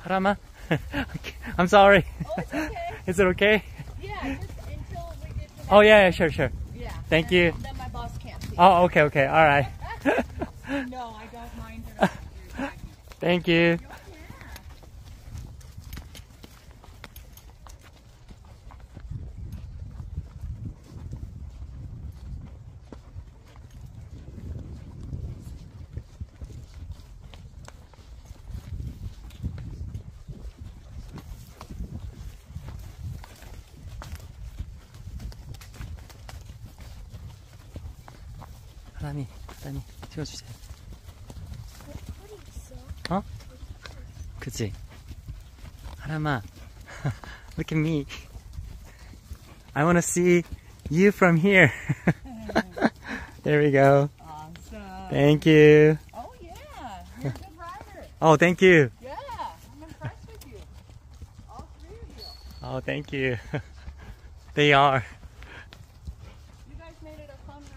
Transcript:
Harama? I'm sorry. Oh, it's okay. Is it okay? Yeah, just until we get to that. Oh, yeah, sure. Yeah. Thank you. Then my boss can't see. Oh, okay, all right. No, I don't mind her. Thank you. 하나님 찍어주세요. 어? 그치? 하람아, look at me. I want to see you from here. There we go. Awesome. Thank you. Oh yeah, you're a good rider. Oh, thank you. Yeah, I'm impressed with you. All three of you. Oh, thank you. They are.